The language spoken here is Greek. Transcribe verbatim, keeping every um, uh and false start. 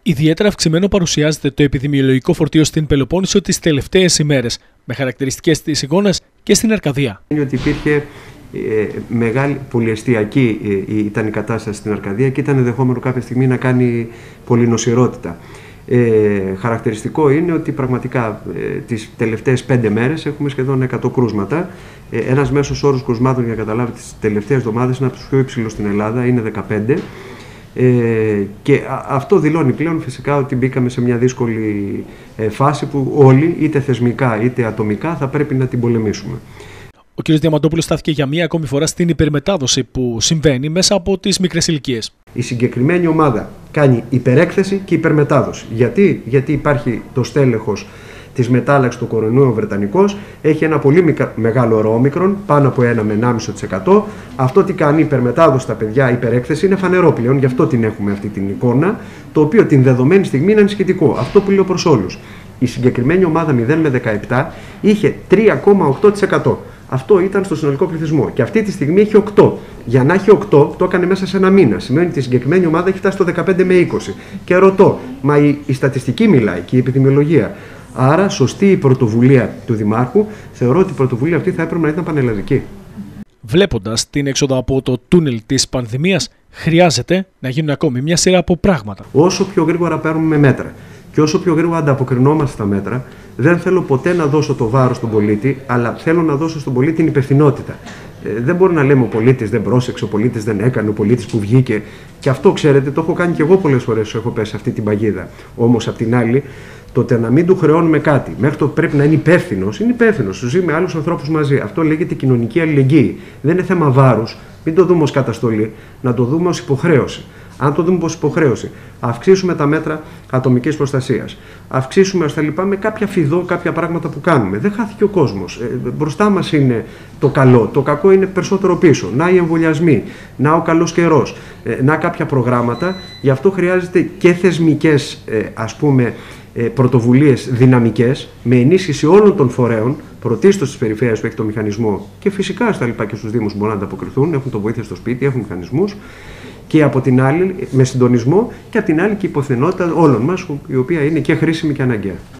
Ιδιαίτερα αυξημένο παρουσιάζεται το επιδημιολογικό φορτίο στην Πελοπόννησο τις τελευταίες ημέρες, με χαρακτηριστικές στις εικόνες και στην Αρκαδία. Είναι ότι υπήρχε ε, μεγάλη πολυεστιακή ε, ήταν η κατάσταση στην Αρκαδία και ήταν δεχόμενο κάποια στιγμή να κάνει πολυνοσηρότητα. Ε, χαρακτηριστικό είναι ότι πραγματικά ε, τις τελευταίες πέντε μέρες έχουμε σχεδόν εκατό κρούσματα. Ε, ένας μέσος όρος κρουσμάτων, για να καταλάβετε, τις τελευταίες εβδομάδες είναι από τους πιο υψηλούς στην Ελλάδα, είναι δεκαπέντε. Ε, και αυτό δηλώνει πλέον φυσικά ότι μπήκαμε σε μια δύσκολη ε, φάση που όλοι, είτε θεσμικά είτε ατομικά, θα πρέπει να την πολεμήσουμε. Ο κ. Διαμαντόπουλος στάθηκε για μία ακόμη φορά στην υπερμετάδοση που συμβαίνει μέσα από τις μικρές ηλικίες. Η συγκεκριμένη ομάδα κάνει υπερέκθεση και υπερμετάδοση. Γιατί, Γιατί υπάρχει το στέλεχος της μετάλλαξης του κορονοϊού βρετανικός, έχει ένα πολύ μεγάλο ορόμικρον, πάνω από ένα με ενάμιση τοις εκατό. Αυτό τι κάνει, υπερμετάδοση στα παιδιά, υπερέκθεση, είναι φανερό πλέον, γι' αυτό την έχουμε αυτή την εικόνα, το οποίο την δεδομένη στιγμή είναι ανησυχητικό. Αυτό που λέω προς όλους. Η συγκεκριμένη ομάδα μηδέν με δεκαεπτά είχε τρία κόμμα οκτώ τοις εκατό. Αυτό ήταν στο συνολικό πληθυσμό. Και αυτή τη στιγμή έχει οκτώ. Για να έχει οκτώ, το έκανε μέσα σε ένα μήνα. Σημαίνει ότι η συγκεκριμένη ομάδα έχει φτάσει στο δεκαπέντε με είκοσι. Και ρωτώ, μα η, η στατιστική μιλάει και η επιδημιολογία. Άρα, σωστή η πρωτοβουλία του Δημάρχου. Θεωρώ ότι η πρωτοβουλία αυτή θα έπρεπε να ήταν πανελλαδική. Βλέποντας την έξοδο από το τούνελ της πανδημίας, χρειάζεται να γίνουν ακόμη μια σειρά από πράγματα. Όσο πιο γρήγορα παίρνουμε μέτρα και όσο πιο γρήγορα ανταποκρινόμαστε στα μέτρα, δεν θέλω ποτέ να δώσω το βάρος στον πολίτη, αλλά θέλω να δώσω στον πολίτη την υπευθυνότητα. Ε, δεν μπορεί να λέμε ο πολίτης δεν πρόσεξε, ο πολίτης δεν έκανε, ο πολίτης που βγήκε. Και αυτό, ξέρετε, το έχω κάνει και εγώ πολλές φορές, έχω πέσει αυτή την παγίδα. Όμως, απ' την άλλη, τότε να μην του χρεώνουμε κάτι, μέχρι το πρέπει να είναι υπεύθυνος, είναι υπεύθυνος. Ζει με άλλους ανθρώπους μαζί. Αυτό λέγεται κοινωνική αλληλεγγύη. Δεν είναι θέμα βάρους, μην το δούμε ως καταστολή, να το δούμε ως υποχρέωση. Αν το δούμε ως υποχρέωση, αυξήσουμε τα μέτρα ατομικής προστασίας, αυξήσουμε στα λοιπά με κάποια φιδό, κάποια πράγματα που κάνουμε. Δεν χάθηκε ο κόσμος. Ε, μπροστά μας είναι το καλό. Το κακό είναι περισσότερο πίσω. Να οι εμβολιασμοί, να ο καλός καιρός, ε, να κάποια προγράμματα. Γι' αυτό χρειάζεται και θεσμικές, ε, ας πούμε, ε, πρωτοβουλίες δυναμικές, με ενίσχυση όλων των φορέων, πρωτίστως της περιφέρειας που έχει το μηχανισμό και φυσικά στα λοιπά και στους Δήμους μπορούν να ανταποκριθούν, έχουν το βοήθεια στο σπίτι, έχουν μηχανισμούς. Και από την άλλη, με συντονισμό, και από την άλλη και η υπευθυνότητα όλων μας, η οποία είναι και χρήσιμη και αναγκαία.